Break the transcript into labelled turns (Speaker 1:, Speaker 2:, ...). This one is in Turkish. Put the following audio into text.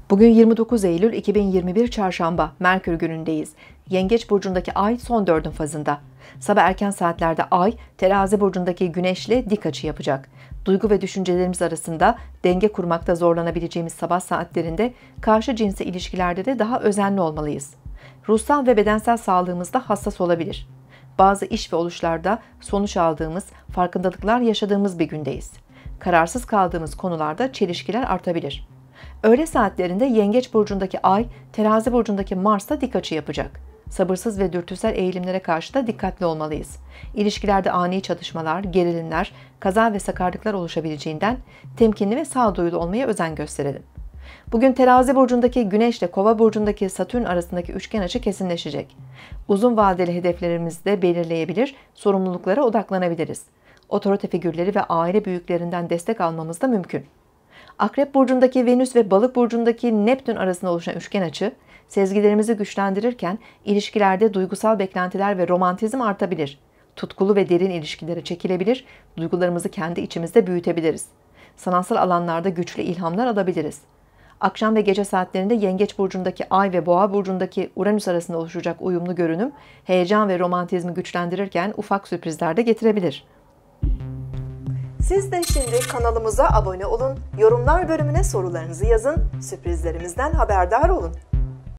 Speaker 1: Bugün 29 Eylül 2021 Çarşamba, Merkür günündeyiz. Yengeç burcundaki ay son dördün fazında. Sabah erken saatlerde ay, Terazi burcundaki güneşle dik açı yapacak. Duygu ve düşüncelerimiz arasında denge kurmakta zorlanabileceğimiz sabah saatlerinde karşı cinsle ilişkilerde de daha özenli olmalıyız. Ruhsal ve bedensel sağlığımızda hassas olabilir. Bazı iş ve oluşlarda sonuç aldığımız, farkındalıklar yaşadığımız bir gündeyiz. Kararsız kaldığımız konularda çelişkiler artabilir. Öğle saatlerinde Yengeç burcundaki ay, Terazi burcundaki Mars'ta dik açı yapacak. Sabırsız ve dürtüsel eğilimlere karşı da dikkatli olmalıyız. İlişkilerde ani çatışmalar, gerilimler, kaza ve sakarlıklar oluşabileceğinden temkinli ve sağduyulu olmaya özen gösterelim. Bugün Terazi burcundaki Güneş ile Kova burcundaki Satürn arasındaki üçgen açı kesinleşecek. Uzun vadeli hedeflerimizi de belirleyebilir, sorumluluklara odaklanabiliriz. Otorite figürleri ve aile büyüklerinden destek almamız da mümkün. Akrep burcundaki Venüs ve Balık burcundaki Neptün arasında oluşan üçgen açı, sezgilerimizi güçlendirirken ilişkilerde duygusal beklentiler ve romantizm artabilir. Tutkulu ve derin ilişkilere çekilebilir, duygularımızı kendi içimizde büyütebiliriz. Sanatsal alanlarda güçlü ilhamlar alabiliriz. Akşam ve gece saatlerinde Yengeç burcundaki Ay ve Boğa burcundaki Uranüs arasında oluşacak uyumlu görünüm, heyecan ve romantizmi güçlendirirken ufak sürprizler de getirebilir. Siz de şimdi kanalımıza abone olun, yorumlar bölümüne sorularınızı yazın, sürprizlerimizden haberdar olun.